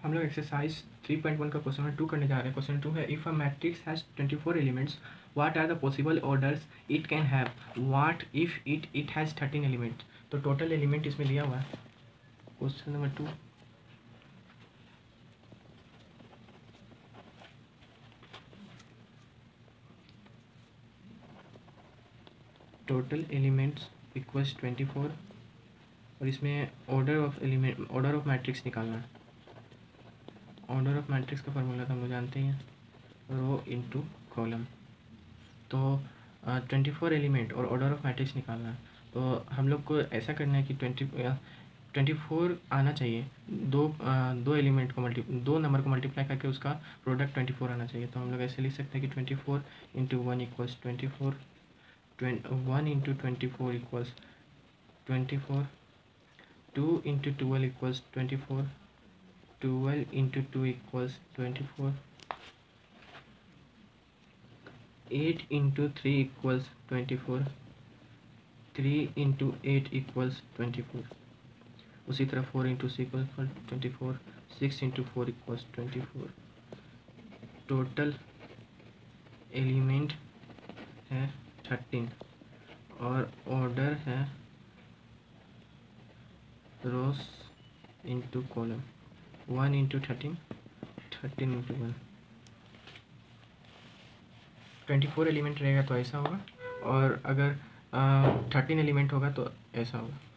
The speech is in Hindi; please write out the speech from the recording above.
हम लोग एक्सरसाइज 3.1 का क्वेश्चन 2 करने जा रहे हैं। क्वेश्चन 2 है, if a matrix has 24 elements what are the possible orders it can have, what if it has 13 element. तो टोटल एलिमेंट इसमें दिया हुआ है। Question number 2, total elements equals 24 और इसमें ऑर्डर ऑफ मैट्रिक्स निकालना है। ऑर्डर ऑफ मैट्रिक्स का फार्मूला तो हम लोग जानते ही हैं, रो इंटू कॉलम। तो 24 एलिमेंट और ऑर्डर ऑफ मैट्रिक्स निकालना है। तो हम लोग को ऐसा करना है कि 24 आना चाहिए, दो एलिमेंट को दो नंबर को मल्टीप्लाई करके उसका प्रोडक्ट 24 आना चाहिए। तो हम लोग ऐसे लिख सकते हैं कि 24 into 1 equals 24, 1 into 24 equals 24, 2 into 12 equals 24, 12 into 2 equals 24, 8 into 3 equals 24, 3 into 8 equals 24। उसी तरह 4 into 6 equals 24, 6 into 4 equals 24। Total element है 13 और ऑर्डर है rows into column. 1 into 13, 13 into 1। 24 element रहेगा तो ऐसा होगा, और अगर 13 एलिमेंट होगा तो ऐसा होगा।